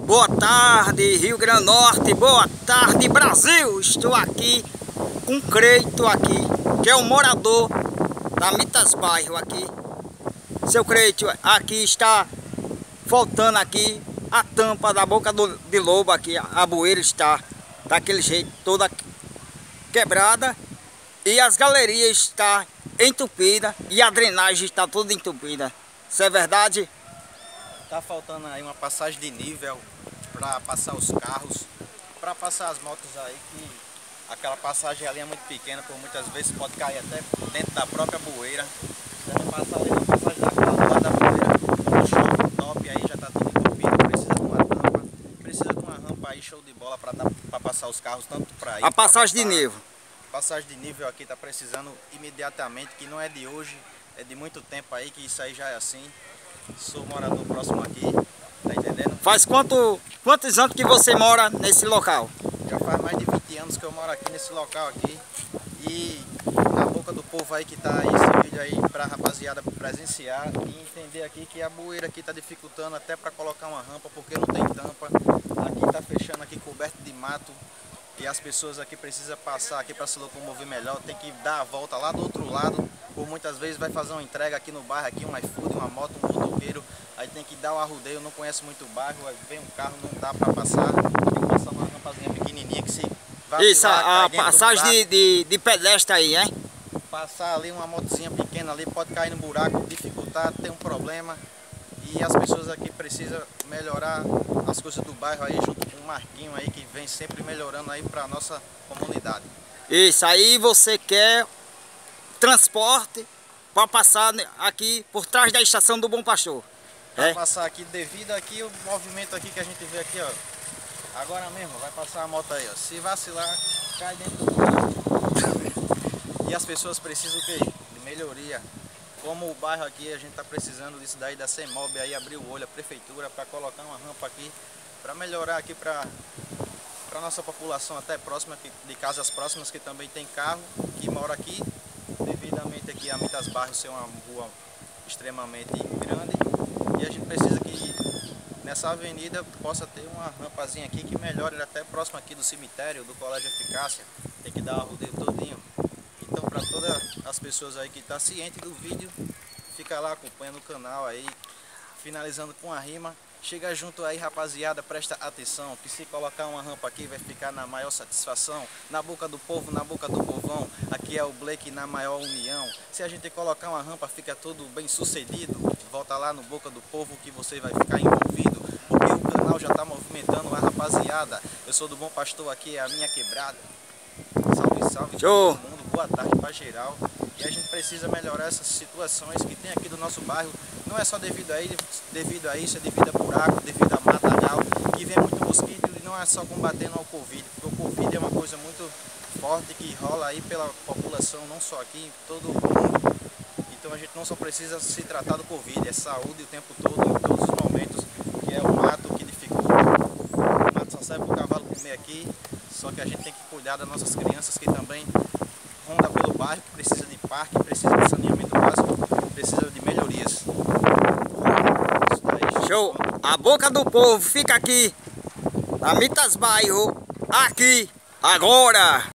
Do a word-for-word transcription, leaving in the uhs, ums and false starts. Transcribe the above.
Boa tarde, Rio Grande do Norte, boa tarde, Brasil. Estou aqui com Creito aqui, que é um morador da Mitas Bairro aqui. Seu Creito, aqui está faltando aqui a tampa da boca do, de lobo aqui. A bueira está daquele jeito, toda quebrada, e as galerias estão entupidas e a drenagem está toda entupida. Isso é verdade? Tá faltando aí uma passagem de nível para passar os carros, para passar as motos aí, que aquela passagem ali é muito pequena, por muitas vezes pode cair até dentro da própria bueira. Se a gente passar ali na passagem daquela do lado da bueira, chove top aí, já tá tudo entupido, precisa de uma rampa, precisa de uma rampa aí show de bola para dar para passar os carros, tanto para ir. A passagem de nível. Passagem de nível aqui tá precisando imediatamente, que não é de hoje, é de muito tempo aí, que isso aí já é assim. Sou morador próximo aqui, tá entendendo? Faz quanto, quantos anos que você mora nesse local? Já faz mais de vinte anos que eu moro aqui nesse local aqui. E na boca do povo aí que tá aí, esse vídeo aí pra rapaziada presenciar e entender aqui que a bueira aqui tá dificultando até pra colocar uma rampa, porque não tem tampa. Aqui tá fechando aqui coberto de mato. E as pessoas aqui precisam passar aqui para se locomover melhor, tem que dar a volta lá do outro lado, por muitas vezes vai fazer uma entrega aqui no bairro, aqui um iFood, uma moto, um motoqueiro, aí tem que dar o arrudeio, não conhece muito o bairro, aí vem um carro, não dá para passar, tem que passar uma rampazinha pequenininha que se vacilar, isso, a, a passagem de, de, de pedestre aí, hein? Passar ali uma motozinha pequena ali, pode cair no buraco, dificultar, tem um problema. E as pessoas aqui precisam melhorar as coisas do bairro aí, junto com o Marquinho aí, que vem sempre melhorando aí para a nossa comunidade. Isso, aí você quer transporte para passar aqui por trás da estação do Bom Pastor. Vai é? passar aqui, devido aqui o movimento aqui que a gente vê aqui, ó. Agora mesmo, vai passar a moto aí, ó. Se vacilar, cai dentro do buraco. E as pessoas precisam o quê? De melhoria. Como o bairro aqui, a gente está precisando disso daí, da CEMOB aí, abrir o olho, a prefeitura, para colocar uma rampa aqui, para melhorar aqui para a nossa população até próxima, de casas próximas que também tem carro, que mora aqui, devidamente aqui a Mitas Bairro ser uma rua extremamente grande, e a gente precisa que nessa avenida possa ter uma rampazinha aqui que melhore até próximo aqui do cemitério, do Colégio Eficácia, tem que dar o rodeio todinho. Então, para todas as pessoas aí que estão cientes do vídeo, fica lá acompanhando o canal aí, finalizando com a rima. Chega junto aí, rapaziada, presta atenção, que se colocar uma rampa aqui vai ficar na maior satisfação, na boca do povo, na boca do povão, aqui é o Blake na maior união. Se a gente colocar uma rampa, fica tudo bem sucedido, volta lá no boca do povo que você vai ficar envolvido, porque o canal já está movimentando a rapaziada. Eu sou do Bom Pastor, aqui é a minha quebrada. Salve, salve, Show. todo mundo, boa tarde para geral. E a gente precisa melhorar essas situações que tem aqui do nosso bairro. Não é só devido a, ele, devido a isso, é devido a buraco, devido a matagal, que vem muito mosquito, e não é só combatendo ao Covid, porque o Covid é uma coisa muito forte que rola aí pela população, não só aqui, em todo o mundo. Então a gente não só precisa se tratar do Covid, é saúde o tempo todo, em todos os momentos, que é o mato que dificulta. O mato só serve para o cavalo comer aqui. Só que a gente tem que cuidar das nossas crianças que também rondam pelo bairro, que precisa de parque, precisa de saneamento básico, precisa de melhorias. Show! A boca do povo fica aqui, na Mitas Bairro, aqui, agora!